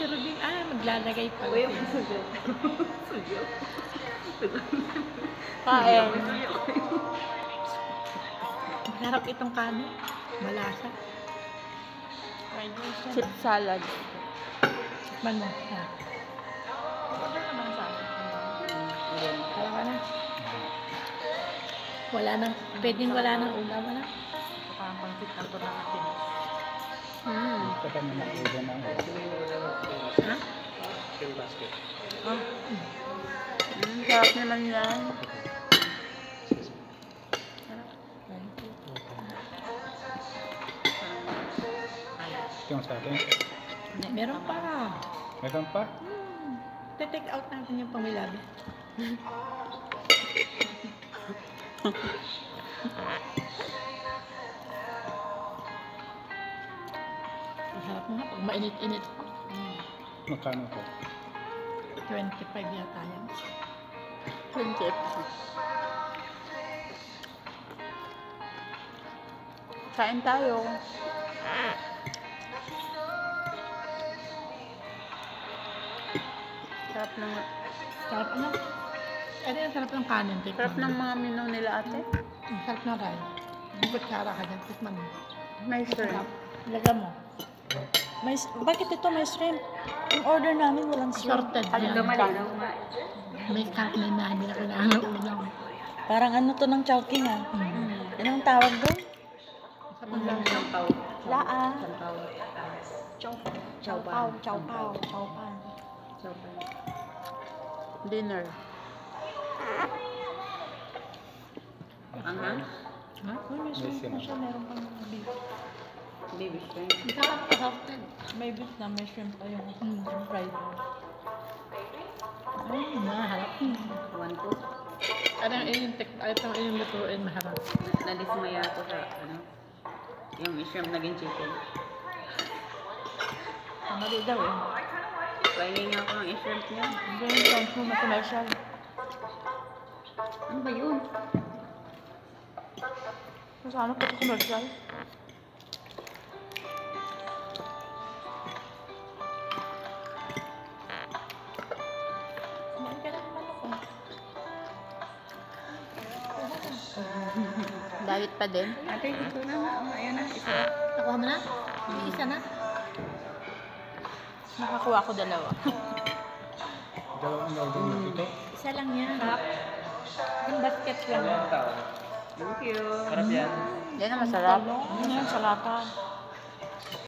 si Rubing, maglalagay pa. Uy, yung suyo. Suyo. Kain. Masarap itong kanin. Malasa. Chip salad. Tikman mo. Kala ka na. Wala nang, pwedeng wala nang ulam, wala. Parang pangsit ang ito natin. Ito pa naman ulo ng Ha? Sarap naman yan. yung sa atin. Meron pa. Meron pa? Take out natin yung pamilabi. Masarap nga pag mainit-init. Magkano to? 25 yata yan. 20. Kain tayo. Sarap ng Sarap ano? Ano yung sarap ng kanin? Tikman sarap mo. ng mga menu nila ate. Sarap ng rice. Yung kutsara ka dyan. Tikman mo. May shrimp. Lagyan mo. Bakit ito may shrimp? Yung order namin walang shrimp. Sorted Ano yan. naman May kanin na hindi na kailangan ng ulam. Parang ano to ng chowking ah. Yan ang tawag doon? Sampaw. Laa. Sampaw. Chow Chow pao. pan. Chow pao. Chow pan. Chow pan. Dinner. Anghang? Ha? Uy, may shrimp na siya. Meron pang beef. Baby shrimp. Sarap pa sorted. May beef na, may shrimp pa yung fried. Ay, maharap. 1, 2. Ano yung lutuin, maharap. Nadismaya ako sa, yung shrimp naging chicken. Mali daw eh. Pahingi nga ako ng shrimp niya. Hindi yung shrimp mo na commercial. Ano ba yun? Masano pa ito commercial? Kumain ka lang naman ako. Diet pa din. Ate, ito na. Ayan na. Isa. Nakuha mo na? Isa na? Nakakuha ko dalawa. Dalawang order na dito. Isa lang yan. Yung basket lang. Thank you. Yan ang masarap. Ano yan sa lata?